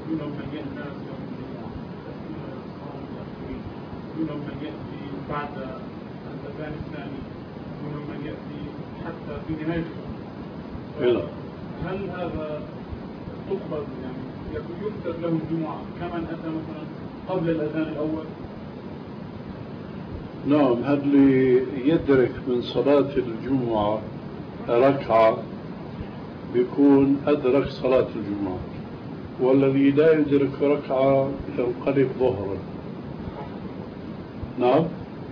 منهم من يأتي يوم الجمعة منهم من يأتي بعد الأذان الثاني منهم من يأتي حتى في نهاية اليوم. هل هذا تقبل يعني يكتب له الجمعة كمن أتى مثلا قبل الأذان الأول؟ نعم، هذا اللي يدرك من صلاة الجمعة ركعة بيكون أدرك صلاة الجمعة، والذي لا يدرك ركعة ينقلب ظهرا. نعم،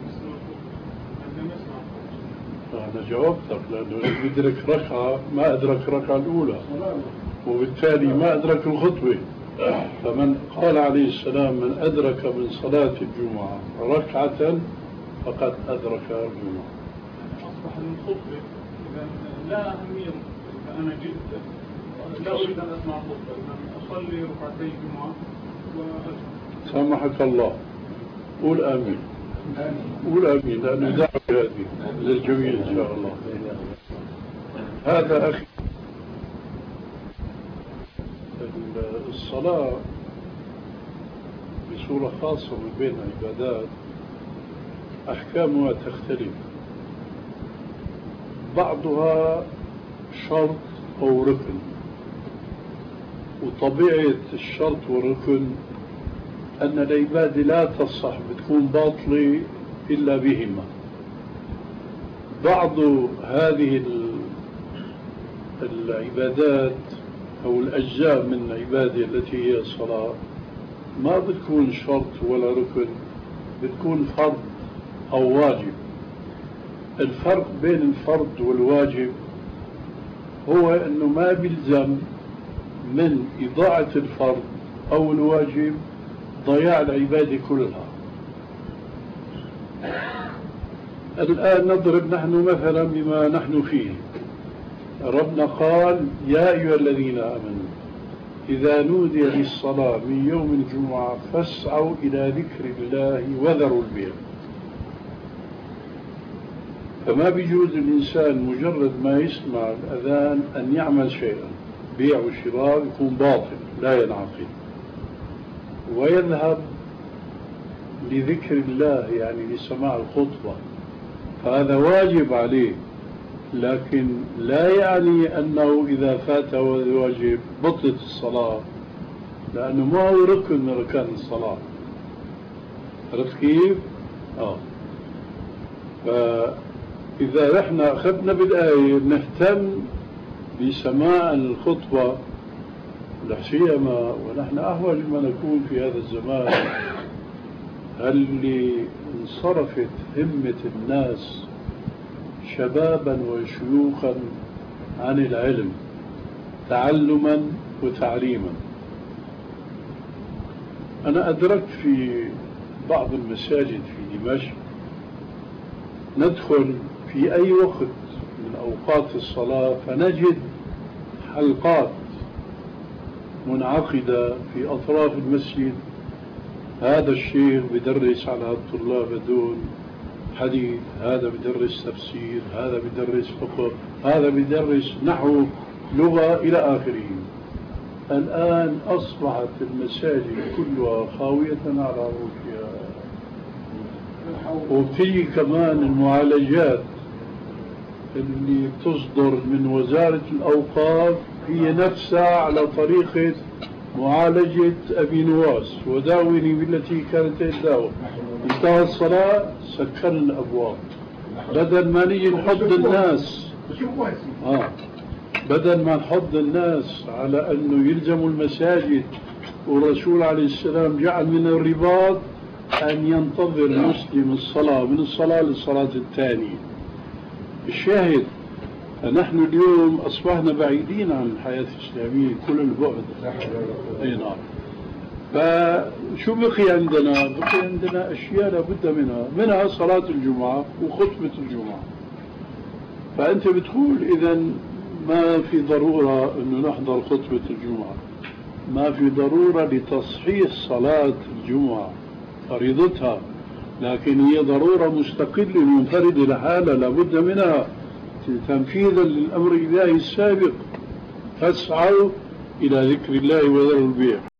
أنا جاوبتك، لأنه اللي يدرك ركعة ما أدرك ركعة الأولى وبالتالي ما أدرك الخطبة. فمن قال عليه السلام من أدرك من صلاة الجمعة ركعة فقد أدرك الجمعة. أصبح الخطبة إذا لا أهمية. إذا أنا جئت لا أريد أن أسمع الخطبة، أصلي ركعتي الجمعة وأجمع. سامحك الله، قول آمين. قول آمين، لأنه دعوة هذه للجميع إن شاء الله. هذا أخي، الصلاة بصورة خاصة من بين العبادات أحكامها تختلف، بعضها شرط أو ركن، وطبيعة الشرط والركن أن العبادة لا تصح، بتكون باطلة إلا بهما. بعض هذه العبادات أو الأجزاء من العبادة التي هي الصلاة ما بتكون شرط ولا ركن، بتكون فرض أو واجب. الفرق بين الفرض والواجب هو أنه ما بيلزم من إضاعة الفرض أو الواجب ضياع العبادة كلها. الآن نضرب نحن مثلا بما نحن فيه. ربنا قال يا أيها الذين آمنوا إذا نودي للصلاة من يوم الجمعة فاسعوا إلى ذكر الله وذروا البيع. فما بيجوز الإنسان مجرد ما يسمع الأذان أن يعمل شيئا، بيع وشراء يكون باطل لا ينعقد، ويذهب لذكر الله يعني لسماع الخطبة، فهذا واجب عليه، لكن لا يعني أنه إذا فاته الواجب بطلت الصلاة، لأنه ما هو ركن من أركان الصلاة. عرفت كيف؟ فإذا احنا أخذنا بالآية نهتم بسماع الخطبة، لا سيما ونحن أحوج ما نكون في هذا الزمان اللي انصرفت همة الناس شبابا وشيوخا عن العلم تعلما وتعليما. أنا أدركت في بعض المساجد في دمشق ندخل في أي وقت من أوقات الصلاة فنجد حلقات منعقدة في أطراف المسجد. هذا الشيخ بدرس على الطلاب دون حديث، هذا بدرس تفسير، هذا بدرس فقه، هذا بدرس نحو، لغة إلى آخره. الآن أصبحت المساجد كلها خاوية على عروشها، وبتيجي كمان المعالجات اللي تصدر من وزارة الأوقاف هي نفسها على طريقة معالجة أبي نواس، وداوني بالتي كانت تداوى. انتهى الصلاة سكرنا الأبواب، بدل ما نيجي نحض الناس بدل ما نحض الناس على أنه يلزموا المساجد، والرسول عليه السلام جعل من الرباط أن ينتظر المسلم الصلاة من الصلاة للصلاة الثانية. الشاهد نحن اليوم أصبحنا بعيدين عن الحياة الإسلامية كل البعد. نعم. فشو بقي عندنا؟ بقي عندنا أشياء لابد منها صلاة الجمعة وخطبة الجمعة. فأنت بتقول إذن ما في ضرورة أنه نحضر خطبة الجمعة، ما في ضرورة لتصحيح صلاة الجمعة فريضتها، لكن هي ضرورة مستقلة منفردة لحالها لابد منها تنفيذا للأمر الإلهي السابق. فاسعوا إلى ذكر الله وذروا البيع.